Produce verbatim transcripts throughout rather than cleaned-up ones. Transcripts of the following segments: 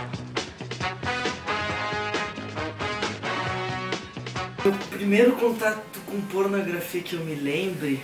O primeiro contato com pornografia que eu me lembre,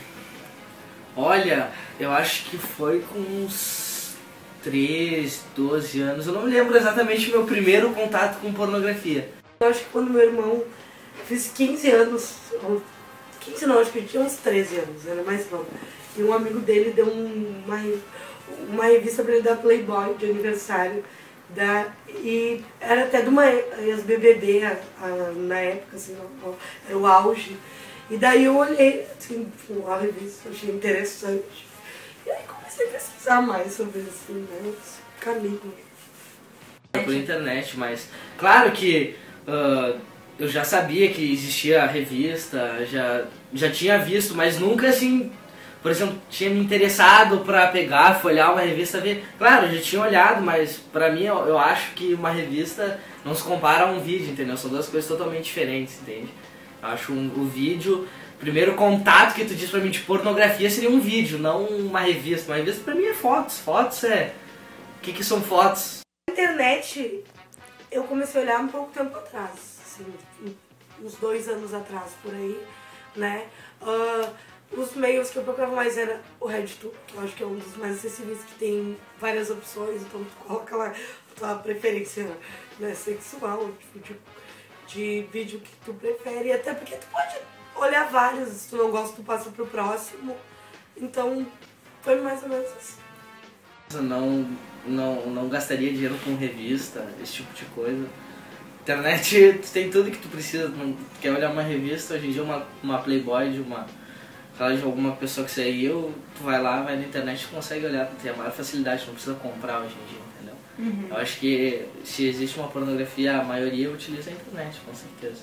olha, eu acho que foi com uns treze, doze anos. Eu não me lembro exatamente o meu primeiro contato com pornografia. Eu acho que quando meu irmão fez quinze anos, ou quinze não, acho que ele tinha uns treze anos, era mais novo. E um amigo dele deu uma, uma revista pra ele da Playboy de aniversário. Da, e era até de uma ex-B B B a, a, na época, assim, era o auge. E daí eu olhei, assim, a revista, achei interessante. E aí comecei a pesquisar mais sobre esse, né, esse caminho. Por internet, mas claro que uh, eu já sabia que existia a revista, já, já tinha visto, mas nunca assim, por exemplo, tinha me interessado pra pegar, folhear uma revista, ver. Claro, eu já tinha olhado, mas pra mim eu, eu acho que uma revista não se compara a um vídeo, entendeu? São duas coisas totalmente diferentes, entende? Eu acho um, o vídeo, o primeiro contato que tu diz pra mim de pornografia seria um vídeo, não uma revista. Uma revista pra mim é fotos, fotos é... O que que são fotos? Na internet eu comecei a olhar um pouco tempo atrás, assim, uns dois anos atrás, por aí, né? Uh, Os meios que eu procurava mais era o RedTube, que eu acho que é um dos mais acessíveis, que tem várias opções, então tu coloca lá a tua preferência, né, sexual, tipo, de, de vídeo que tu prefere, até porque tu pode olhar vários, se tu não gosta tu passa pro próximo, então foi mais ou menos assim. Eu não, não, não gastaria dinheiro com revista, esse tipo de coisa. Internet, tu tem tudo que tu precisa, tu quer olhar uma revista, hoje em dia uma, uma Playboy de uma... de alguma pessoa que saiu, tu vai lá, vai na internet e consegue olhar, tem a maior facilidade, não precisa comprar hoje em dia, entendeu? Uhum. Eu acho que se existe uma pornografia, a maioria utiliza a internet, com certeza.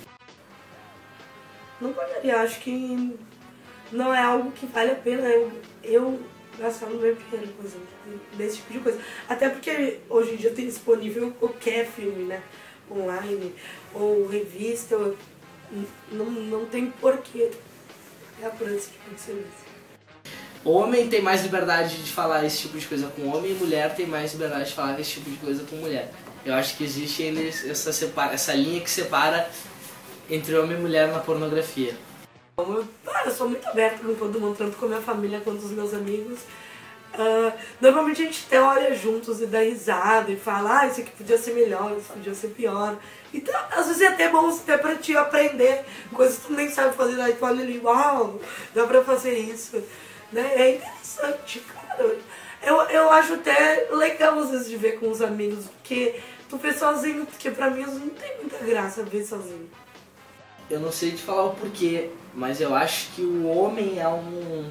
Não pagaria, acho que não é algo que vale a pena eu, eu gastar no meu dinheiro, por exemplo, desse tipo de coisa. Até porque hoje em dia tem disponível qualquer filme, né? Online, ou revista, não, não tem porquê. É por esse tipo de serviço. Homem tem mais liberdade de falar esse tipo de coisa com homem e mulher tem mais liberdade de falar esse tipo de coisa com mulher. Eu acho que existe eles, essa, separa, essa linha que separa entre homem e mulher na pornografia. Eu, ah, eu sou muito aberta com todo mundo, tanto com a minha família quanto com os meus amigos. Uh, normalmente a gente até olha juntos e dá risada e fala, ah, isso aqui podia ser melhor, isso podia ser pior. Então, às vezes é até bom até pra te aprender coisas que tu nem sabe fazer, aí tu olha ali, uau, dá pra fazer isso. Né? É interessante, cara. Eu, eu acho até legal às vezes de ver com os amigos, porque tu vê sozinho, porque pra mim não tem muita graça ver sozinho. Eu não sei te falar o porquê, mas eu acho que o homem é um...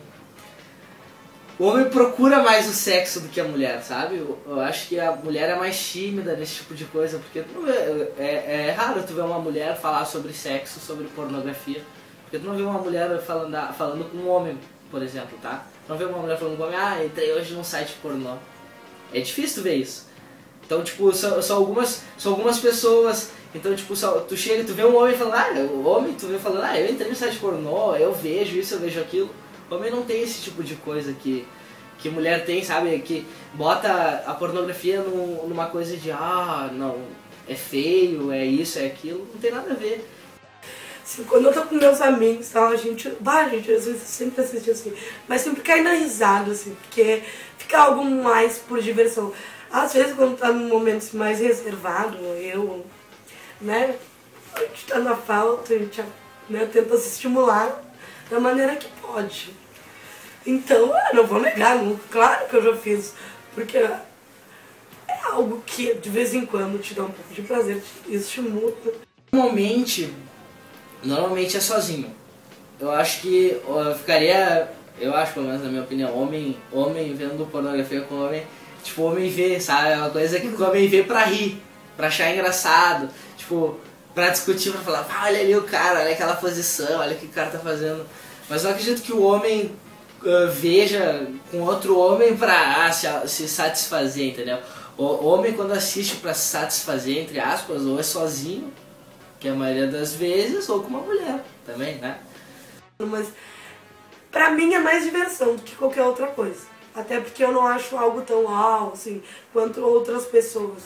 O homem procura mais o sexo do que a mulher, sabe? Eu, eu acho que a mulher é mais tímida nesse tipo de coisa, porque tu não vê, é, é raro tu ver uma mulher falar sobre sexo, sobre pornografia, porque tu não vê uma mulher falando, falando com um homem, por exemplo, tá? Tu não vê uma mulher falando com um homem, ah, entrei hoje num site pornô. É difícil tu ver isso. Então, tipo, são, são, algumas, são algumas pessoas, então, tipo, só, tu chega, tu vê um homem falando, ah, o homem, tu vê falando, ah, eu entrei no site pornô, eu vejo isso, eu vejo aquilo. O homem não tem esse tipo de coisa que, que mulher tem, sabe? Que bota a pornografia no, numa coisa de, ah, não, é feio, é isso, é aquilo. Não tem nada a ver. Assim, quando eu tô com meus amigos, tá, a gente, bah, gente, às vezes sempre assiste assim, mas sempre cai na risada, assim, porque fica algo mais por diversão. Às vezes, quando tá num momento mais reservado, eu, né, a gente tá na falta, a gente, né, tenta se estimular da maneira que pode. Então, eu não vou negar, não, claro que eu já fiz, porque é algo que de vez em quando te dá um pouco de prazer, te estimula. Normalmente, normalmente é sozinho. Eu acho que eu ficaria, eu acho pelo menos na minha opinião, homem, homem vendo pornografia com homem, tipo, homem vê, sabe? É uma coisa que o homem vê pra rir, pra achar engraçado, tipo, pra discutir, pra falar, ah, olha ali o cara, olha aquela posição, olha o que o cara tá fazendo. Mas eu acredito que o homem uh, veja com outro homem pra ah, se, se satisfazer, entendeu? O homem quando assiste pra se satisfazer, entre aspas, ou é sozinho, que é a maioria das vezes, ou com uma mulher também, né? Mas pra mim é mais diversão do que qualquer outra coisa. Até porque eu não acho algo tão uau, assim, quanto outras pessoas.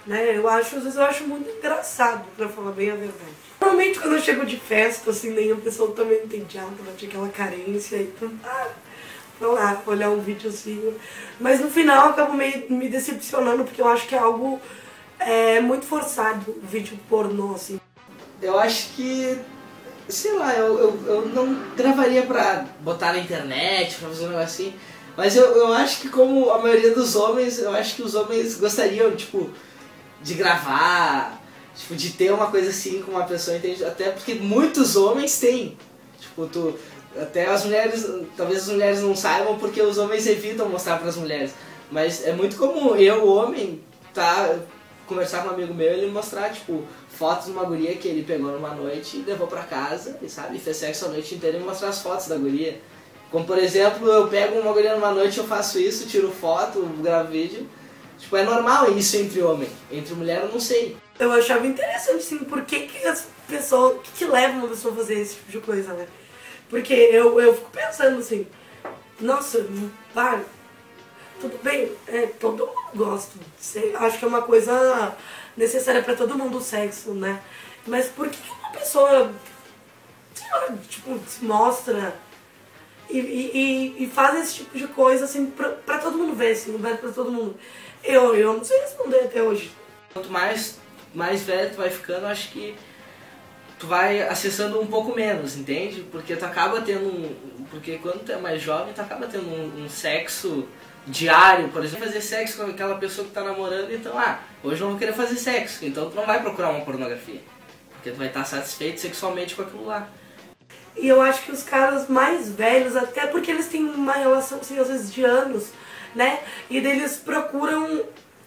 né? Eu acho, às vezes eu acho muito engraçado, pra falar bem a verdade. Normalmente quando eu chego de festa, assim, nenhuma pessoa também entediada, tinha aquela carência, então, ah, vou lá, olhar um vídeo assim. Mas no final eu acabo meio me decepcionando, porque eu acho que é algo é, muito forçado, o vídeo pornô, assim. Eu acho que, sei lá, eu, eu, eu não gravaria pra botar na internet, pra fazer um negócio assim. Mas eu, eu acho que como a maioria dos homens, eu acho que os homens gostariam, tipo, de gravar, tipo, de ter uma coisa assim com uma pessoa, entende? Até porque muitos homens têm. Tipo, tu, até as mulheres, talvez as mulheres não saibam porque os homens evitam mostrar para as mulheres. Mas é muito comum eu, homem, tá, conversar com um amigo meu e ele mostrar, tipo, fotos de uma guria que ele pegou numa noite e levou pra casa, e sabe, fez sexo a noite inteira e mostrar as fotos da guria. Como, por exemplo, eu pego uma guria numa noite, eu faço isso, tiro foto, gravo vídeo. Tipo, é normal isso entre homem. Entre mulher eu não sei. Eu achava interessante, assim, por que que as pessoas... O que que leva uma pessoa a fazer esse tipo de coisa, né? Porque eu, eu fico pensando assim... Nossa, para... Tudo bem, é, todo mundo gosta. Sei, acho que é uma coisa necessária pra todo mundo o sexo, né? Mas por que uma pessoa... Sei lá, tipo, se mostra... E, e, e faz esse tipo de coisa, assim, pra, pra todo mundo ver, assim, pra todo mundo. Eu, eu não sei responder até hoje. Quanto mais, mais velho tu vai ficando, eu acho que tu vai acessando um pouco menos, entende? Porque tu acaba tendo um... Porque quando tu é mais jovem, tu acaba tendo um, um sexo diário, por exemplo, fazer sexo com aquela pessoa que tá namorando, então, ah, hoje eu não vou querer fazer sexo, então tu não vai procurar uma pornografia. Porque tu vai estar satisfeito sexualmente com aquilo lá. E eu acho que os caras mais velhos, até porque eles têm uma relação, assim, às vezes de anos, né? E daí eles procuram,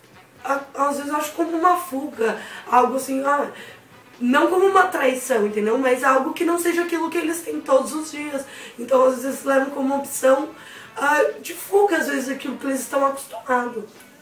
às vezes eu acho como uma fuga, algo assim, ah, não como uma traição, entendeu? Mas algo que não seja aquilo que eles têm todos os dias. Então às vezes levam como opção ah, de fuga, às vezes, aquilo que eles estão acostumados.